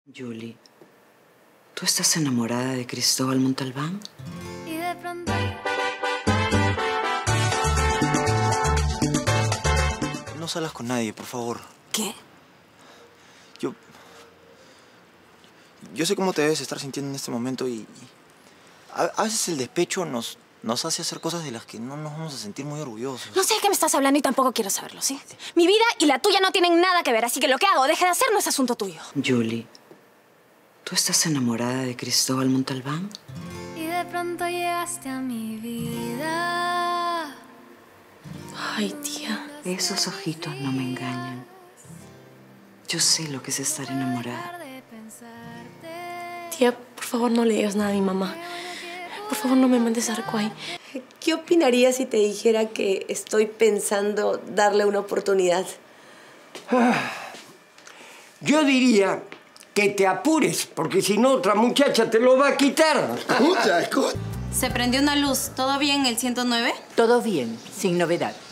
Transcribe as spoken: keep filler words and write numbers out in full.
Julie, ¿tú estás enamorada de Cristóbal Montalbán? Y de pronto... No salgas con nadie, por favor. ¿Qué? Yo... Yo sé cómo te debes estar sintiendo en este momento y... A, a veces el despecho nos, nos hace hacer cosas de las que no nos vamos a sentir muy orgullosos. No sé de qué me estás hablando y tampoco quiero saberlo, ¿sí? Mi vida y la tuya no tienen nada que ver, así que lo que hago o deje de hacer no es asunto tuyo. Julie, ¿tú estás enamorada de Cristóbal Montalbán? Y de pronto llegaste a mi vida. Ay, tía. Esos ojitos no me engañan. Yo sé lo que es estar enamorada. Tía, por favor, no le digas nada a mi mamá. Por favor, no me mandes a Arcuay. ¿Qué opinarías si te dijera que estoy pensando darle una oportunidad? Ah, yo diría que te apures, porque si no, otra muchacha te lo va a quitar. Escucha, escucha. Se prendió una luz. ¿Todo bien el ciento nueve? Todo bien, sin novedad.